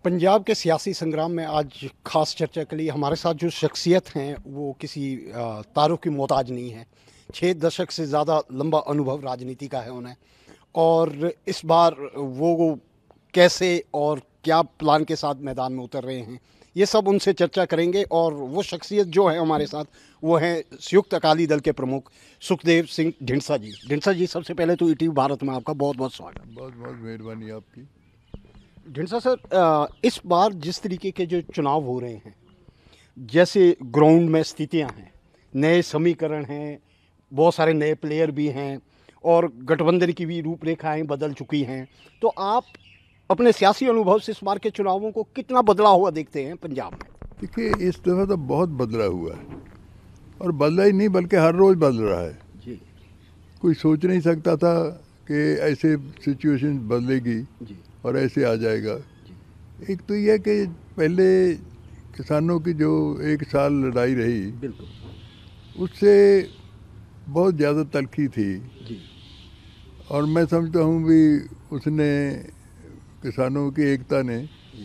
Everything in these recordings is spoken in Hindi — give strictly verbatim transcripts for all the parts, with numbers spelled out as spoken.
पंजाब के सियासी संग्राम में आज खास चर्चा के लिए हमारे साथ जो शख्सियत हैं वो किसी अ, तारुफ की मोहताज नहीं है। छः दशक से ज़्यादा लंबा अनुभव राजनीति का है उन्हें, और इस बार वो कैसे और क्या प्लान के साथ मैदान में उतर रहे हैं, ये सब उनसे चर्चा करेंगे। और वो शख्सियत जो है हमारे साथ, वो हैं संयुक्त अकाली दल के प्रमुख सुखदेव सिंह ढींडसा जी। ढींडसा जी, सबसे पहले तो ईटीवी भारत में आपका बहुत बहुत स्वागत। बहुत बहुत मेहरबानी आपकी। ढींडसा सर, अ, इस बार जिस तरीके के जो चुनाव हो रहे हैं, जैसे ग्राउंड में स्थितियां हैं, नए समीकरण हैं, बहुत सारे नए प्लेयर भी हैं और गठबंधन की भी रूपरेखाएं बदल चुकी हैं, तो आप अपने सियासी अनुभव से इस बार के चुनावों को कितना बदला हुआ देखते हैं पंजाब में? देखिए, इस दफ़ा तो बहुत बदला हुआ है, और बदला ही नहीं बल्कि हर रोज़ बदल रहा है। जी कोई सोच नहीं सकता था कि ऐसे सिचुएशन बदलेगी जी और ऐसे आ जाएगा। जी। एक तो यह कि पहले किसानों की जो एक साल लड़ाई रही, बिल्कुल। उससे बहुत ज़्यादा तलखी थी, जी और मैं समझता हूँ भी उसने किसानों की एकता ने जी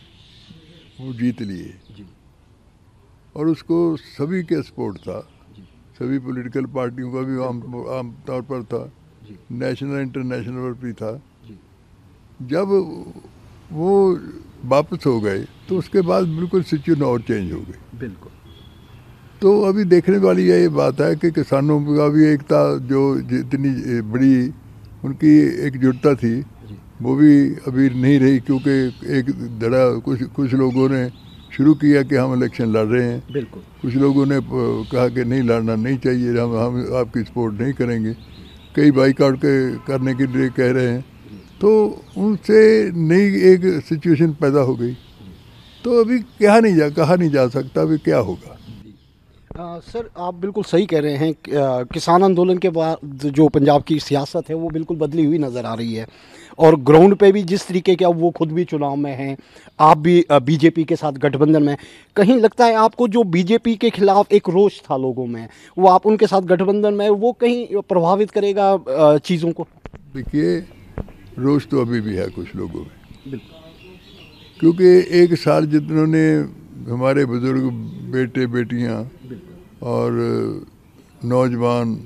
वो जीत लिए, जी और उसको सभी के सपोर्ट था। जी सभी पॉलिटिकल पार्टियों का भी आम आम तौर पर था, जी नेशनल इंटरनेशनल पर भी था। जी जब वो वापस हो गए तो उसके बाद बिल्कुल सिचुएशन और चेंज हो गई। बिल्कुल। तो अभी देखने वाली ये बात है कि किसानों का भी एकता, जो जितनी बड़ी उनकी एकजुटता थी, जी वो भी अभी नहीं रही, क्योंकि एक धड़ा कुछ कुछ लोगों ने शुरू किया कि हम इलेक्शन लड़ रहे हैं, बिल्कुल। कुछ लोगों ने कहा कि नहीं लड़ना नहीं चाहिए, हम हम आपकी सपोर्ट नहीं करेंगे, कई बाइकआउट के करने के लिए कह रहे हैं। तो उनसे नई एक सिचुएशन पैदा हो गई। तो अभी कहा नहीं जा कहा नहीं जा सकता अभी क्या होगा। आ, सर, आप बिल्कुल सही कह रहे हैं कि, आ, किसान आंदोलन के बाद जो पंजाब की सियासत है वो बिल्कुल बदली हुई नज़र आ रही है, और ग्राउंड पे भी जिस तरीके के, अब वो खुद भी चुनाव में हैं, आप भी बीजेपी के साथ गठबंधन में, कहीं लगता है आपको जो बीजेपी के खिलाफ एक रोष था लोगों में, वो आप उनके साथ गठबंधन में, वो कहीं प्रभावित करेगा आ, चीज़ों को? देखिए, रोष तो अभी भी है कुछ लोगों में, बिल्कुल। क्योंकि एक साल जितने हमारे बुजुर्ग बेटे बेटियां और नौजवान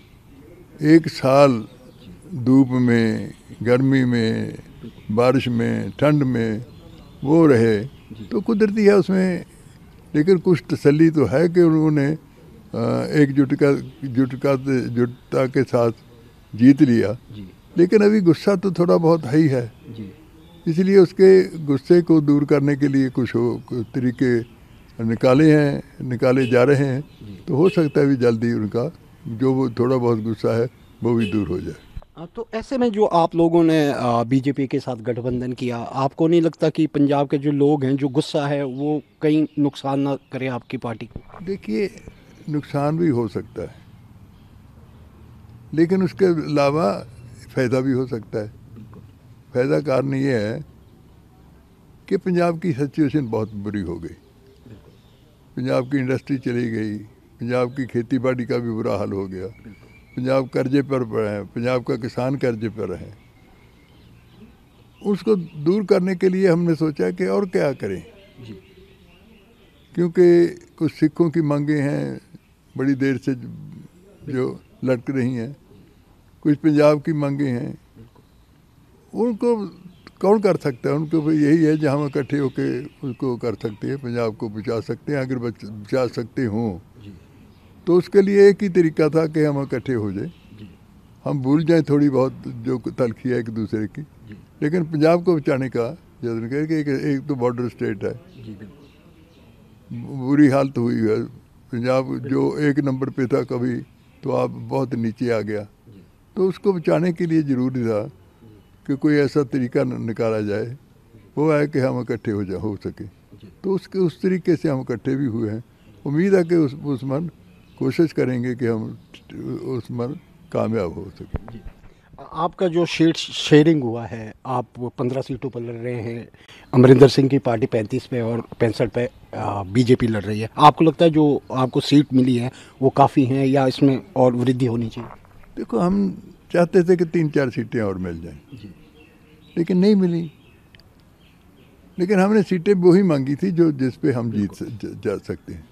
एक साल धूप में, गर्मी में, बारिश में, ठंड में वो रहे, तो कुदरती है उसमें। लेकिन कुछ तसल्ली तो है कि उन्होंने एकजुटता जुटका जुटता के साथ जीत लिया। जी लेकिन अभी गुस्सा तो थोड़ा बहुत है ही है, जी इसलिए उसके गुस्से को दूर करने के लिए कुछ हो कुछ तरीके निकाले हैं निकाले जा रहे हैं। तो हो सकता है भी जल्दी उनका जो वो थोड़ा बहुत गुस्सा है वो भी दूर हो जाए। हाँ, तो ऐसे में जो आप लोगों ने बीजेपी के साथ गठबंधन किया, आपको नहीं लगता कि पंजाब के जो लोग हैं, जो गुस्सा है, वो कहीं नुकसान ना करे आपकी पार्टी को? देखिए, नुकसान भी हो सकता है, लेकिन उसके अलावा फ़ायदा भी हो सकता है। फ़ायदा कारण ये है कि पंजाब की सिचुएशन बहुत बुरी हो गई, पंजाब की इंडस्ट्री चली गई, पंजाब की खेती बाड़ी का भी बुरा हाल हो गया, पंजाब कर्जे पर है, पंजाब का किसान कर्जे पर है। उसको दूर करने के लिए हमने सोचा कि और क्या करें, क्योंकि कुछ सिखों की मांगे हैं बड़ी देर से जो लटक रही हैं, कुछ पंजाब की मांगे हैं, उनको कौन कर सकता है? उनको भी यही है जहाँ हम इकट्ठे होके उसको कर सकते हैं, पंजाब को बचा सकते हैं। अगर बचा सकते हों तो उसके लिए एक ही तरीका था कि हम इकट्ठे हो जाए, हम भूल जाएं थोड़ी बहुत जो तलखी है एक दूसरे की। लेकिन पंजाब को बचाने का जरूर है कि एक, एक तो बॉर्डर स्टेट है, बुरी हालत हुई है पंजाब, जो एक नंबर पे था कभी, तो आप बहुत नीचे आ गया। तो उसको बचाने के लिए ज़रूरी था कि कोई ऐसा तरीका निकाला जाए, वो है कि हम इकट्ठे हो जा हो सके। तो उसके उस तरीके से हम इकट्ठे भी हुए हैं। उम्मीद है कि उस उसमन कोशिश करेंगे कि हम उसमन कामयाब हो सके। आपका जो सीट शेयरिंग हुआ है, आप पंद्रह सीटों पर लड़ रहे हैं, अमरिंदर सिंह की पार्टी पैंतीस पे और पैंसठ पे बीजेपी लड़ रही है, आपको लगता है जो आपको सीट मिली है वो काफ़ी हैं या इसमें और वृद्धि होनी चाहिए? देखो, हम चाहते थे कि तीन चार सीटें और मिल जाएं, लेकिन नहीं मिली। लेकिन हमने सीटें वही मांगी थी जो जिस पे हम जीत ज- जा सकते हैं।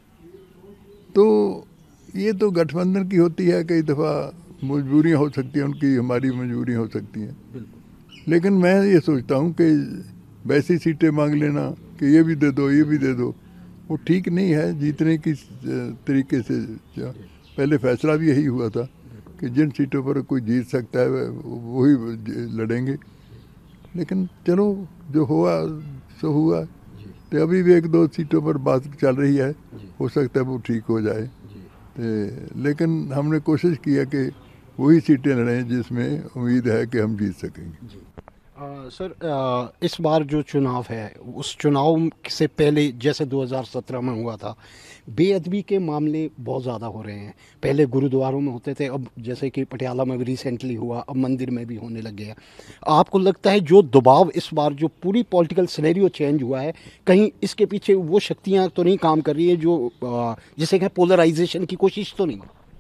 तो ये तो गठबंधन की होती है, कई दफ़ा मजबूरियाँ हो सकती हैं उनकी, हमारी मजबूरियाँ हो सकती हैं। लेकिन मैं ये सोचता हूँ कि वैसी सीटें मांग लेना कि ये भी दे दो ये भी दे दो, वो ठीक नहीं है जीतने की तरीके से। पहले फैसला भी यही हुआ था कि जिन सीटों पर कोई जीत सकता है वही लड़ेंगे, लेकिन चलो जो हुआ सो हुआ। तो अभी भी एक दो सीटों पर बात चल रही है, हो सकता है वो ठीक हो जाए। तो लेकिन हमने कोशिश की है कि वही सीटें लड़ें जिसमें उम्मीद है कि हम जीत सकेंगे। आ, सर आ, इस बार जो चुनाव है उस चुनाव से पहले जैसे दो हज़ार सत्रह में हुआ था, बेअदबी के मामले बहुत ज़्यादा हो रहे हैं। पहले गुरुद्वारों में होते थे, अब जैसे कि पटियाला में भी रिसेंटली हुआ, अब मंदिर में भी होने लग गया। आपको लगता है जो दबाव इस बार जो पूरी पॉलिटिकल सिनेरियो चेंज हुआ है, कहीं इसके पीछे वो शक्तियाँ तो नहीं काम कर रही है जो आ, जिसे कहें पोलराइजेशन की कोशिश तो नहीं?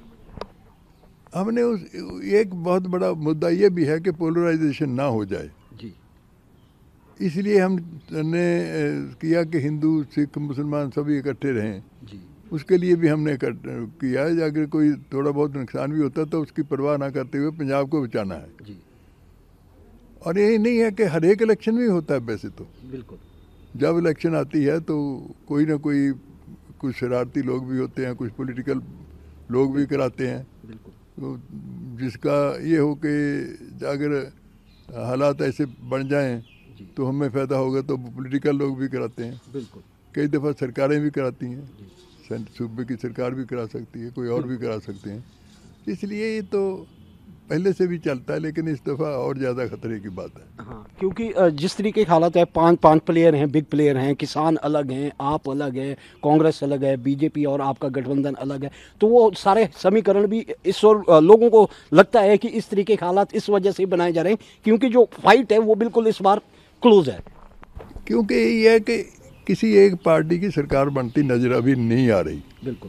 हमने उस एक बहुत बड़ा मुद्दा ये भी है कि पोलराइजेशन ना हो जाए, जी। इसलिए हमने किया कि हिंदू सिख मुसलमान सभी इकट्ठे रहें। जी। उसके लिए भी हमने किया है, अगर कोई थोड़ा बहुत नुकसान भी होता तो उसकी परवाह ना करते हुए पंजाब को बचाना है। जी। और यही नहीं है कि हर एक इलेक्शन में होता है, वैसे तो बिल्कुल। जब इलेक्शन आती है तो कोई ना कोई कुछ शरारती लोग भी होते हैं, कुछ पॉलिटिकल लोग भी कराते हैं। बिल्कुल। तो जिसका ये हो कि अगर हालात ऐसे बन जाएं तो हमें फ़ायदा होगा, तो पॉलिटिकल लोग भी कराते हैं। बिल्कुल। कई दफ़ा सरकारें भी कराती हैं, सूबे की सरकार भी करा सकती है, कोई और भी करा सकते हैं। इसलिए ये तो पहले से भी चलता है, लेकिन इस दफ़ा और ज़्यादा खतरे की बात है। हाँ, क्योंकि अ, जिस तरीके की हालत है, पांच पांच प्लेयर हैं, बिग प्लेयर हैं, किसान अलग हैं, आप अलग है, कांग्रेस अलग है, बीजेपी और आपका गठबंधन अलग है, तो वो सारे समीकरण भी इस और अ, लोगों को लगता है कि इस तरीके के हालात इस वजह से बनाए जा रहे हैं क्योंकि जो फाइट है वो बिल्कुल इस बार क्लोज है। क्योंकि ये है कि किसी एक पार्टी की सरकार बनती नजर अभी नहीं आ रही। बिल्कुल।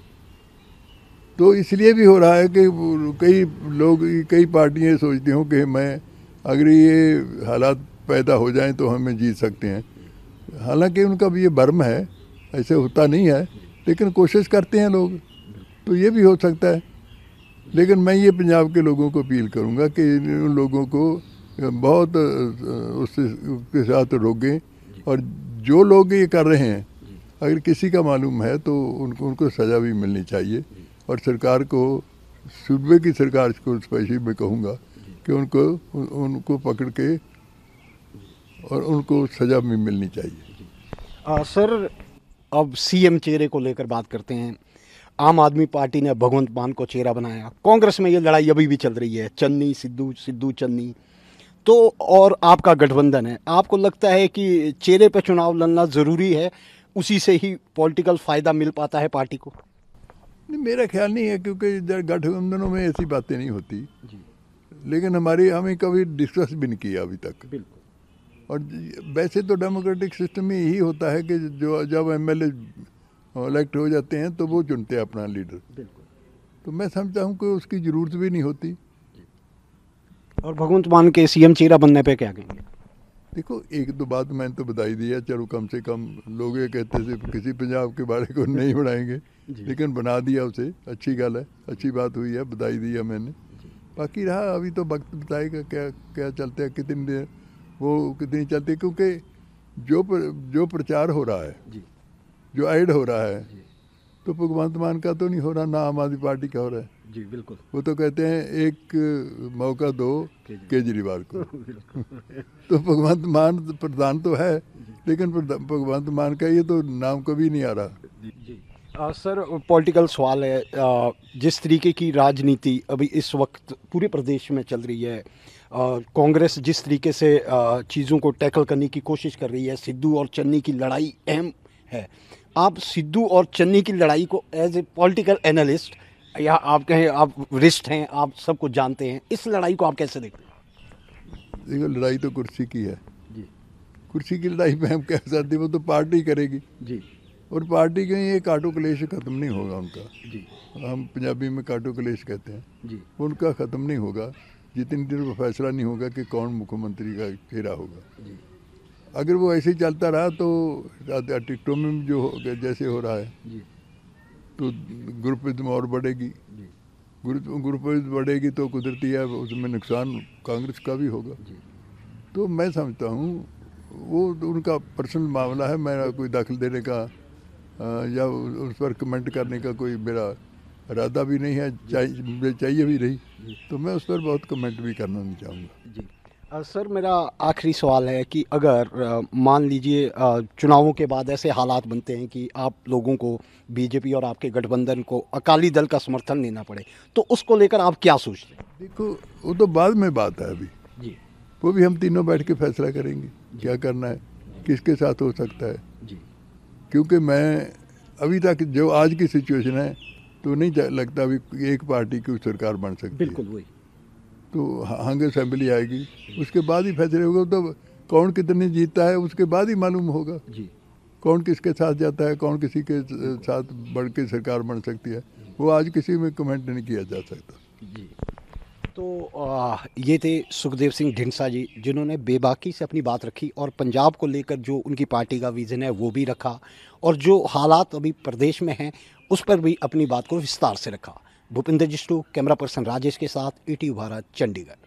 तो इसलिए भी हो रहा है कि कई लोग, कई पार्टियां सोचती हों कि मैं अगर ये हालात पैदा हो जाएं तो हमें जीत सकते हैं। हालांकि उनका भी ये भ्रम है, ऐसे होता नहीं है, लेकिन कोशिश करते हैं लोग, तो ये भी हो सकता है। लेकिन मैं ये पंजाब के लोगों को अपील करूंगा कि उन लोगों को बहुत उससे उसके साथ रोकें, और जो लोग ये कर रहे हैं अगर किसी का मालूम है तो उनको उनको सज़ा भी मिलनी चाहिए। और सरकार को, सूबे की सरकार को स्पेशली मैं कहूँगा कि उनको उन, उनको पकड़ के और उनको सज़ा भी मिलनी चाहिए। आ, सर अब सीएम चेहरे को लेकर बात करते हैं। आम आदमी पार्टी ने भगवंत मान को चेहरा बनाया, कांग्रेस में ये लड़ाई अभी भी चल रही है, चन्नी सिद्धू सिद्धू चन्नी, तो और आपका गठबंधन है। आपको लगता है कि चेहरे पे चुनाव लड़ना ज़रूरी है, उसी से ही पॉलिटिकल फ़ायदा मिल पाता है पार्टी को? नहीं, मेरा ख्याल नहीं है, क्योंकि गठबंधनों में ऐसी बातें नहीं होती। जी। लेकिन हमारी हमें कभी डिस्कस भी नहीं किया अभी तक। बिल्कुल। और वैसे तो डेमोक्रेटिक सिस्टम में यही होता है कि जो जब एमएलए इलेक्ट हो जाते हैं तो वो चुनते हैं अपना लीडर। बिल्कुल। तो मैं समझता हूँ कि उसकी ज़रूरत भी नहीं होती। और भगवंत मान के सीएम चेहरा बनने पे क्या कहेंगे? देखो, एक दो बात मैंने तो बधाई दी है, चलो कम से कम लोग ये कहते थे किसी पंजाब के बारे को नहीं बढ़ाएंगे, लेकिन बना दिया उसे, अच्छी गल है, अच्छी बात हुई है, बधाई दी है मैंने। बाकी रहा अभी तो वक्त बताएगा क्या क्या चलता है, कितनी देर वो कितनी चलती है। क्योंकि जो पर, जो प्रचार हो रहा है, जो ऐड हो रहा है, तो भगवंत मान का तो नहीं हो रहा, ना आम आदमी पार्टी का हो रहा है। जी बिल्कुल। वो तो कहते हैं एक मौका दो केजरीवाल को। तो भगवंत मान प्रधान तो है, लेकिन भगवंत मान का ये तो नाम कभी नहीं आ रहा। जी। आ, सर पॉलिटिकल सवाल है, आ, जिस तरीके की राजनीति अभी इस वक्त पूरे प्रदेश में चल रही है, कांग्रेस जिस तरीके से चीज़ों को टैकल करने की कोशिश कर रही है, सिद्धू और चन्नी की लड़ाई अहम है। आप सिद्धू और चन्नी की लड़ाई को एज ए पॉलिटिकल एनालिस्ट, या आप कहें आप वरिष्ठ हैं, आप सब कुछ जानते हैं, इस लड़ाई को आप कैसे देखते हैं? देखो, लड़ाई तो कुर्सी की है जी। कुर्सी की लड़ाई में हम कह सकते, वो तो पार्टी करेगी जी। और पार्टी के ये काटो कलेश ख़त्म नहीं होगा उनका जी। हम पंजाबी में काटो कलेश कहते हैं जी। उनका ख़त्म नहीं होगा जितनी देर वो फैसला नहीं होगा कि कौन मुख्यमंत्री का चेहरा होगा जी। अगर वो ऐसे ही चलता रहा तो टिकटों में जो हो गया जैसे हो रहा है जी तो ग्रुपिज्म और बढ़ेगी। जी ग्रुप ग्रुपिज्म बढ़ेगी तो कुदरती है उसमें नुकसान कांग्रेस का भी होगा। जी तो मैं समझता हूँ वो उनका पर्सनल मामला है, मेरा कोई दाखिल देने का अ, या उस पर कमेंट करने का कोई मेरा इरादा भी नहीं है, चाहिए चाहिए भी नहीं, तो मैं उस पर बहुत कमेंट भी करना नहीं चाहूँगा। जी अ, सर मेरा आखिरी सवाल है कि अगर अ, मान लीजिए अ, चुनावों के बाद ऐसे हालात बनते हैं कि आप लोगों को बीजेपी और आपके गठबंधन को अकाली दल का समर्थन लेना पड़े, तो उसको लेकर आप क्या सोचते हैं? देखो वो तो बाद में बात है, अभी जी वो भी हम तीनों बैठ के फैसला करेंगे क्या करना है, किसके साथ हो सकता है। जी क्योंकि मैं अभी तक जो आज की सिचुएशन है तो नहीं जा- लगता अभी एक पार्टी की सरकार बन सकती है। बिल्कुल वही। तो हंग असेंबली आएगी, उसके बाद ही फैसले होगा। तो कौन कितने जीतता है उसके बाद ही मालूम होगा, जी कौन किसके साथ जाता है, कौन किसी के साथ बढ़ के सरकार बन सकती है। वो आज किसी में कमेंट नहीं किया जा सकता। जी तो आ, ये थे सुखदेव सिंह ढींडसा जी, जिन्होंने बेबाकी से अपनी बात रखी और पंजाब को लेकर जो उनकी पार्टी का विज़न है वो भी रखा, और जो हालात अभी प्रदेश में हैं उस पर भी अपनी बात को विस्तार से रखा। भूपिंदर जिष्टू, कैमरा पर्सन राजेश के साथ, ईटीवी भारत, चंडीगढ़।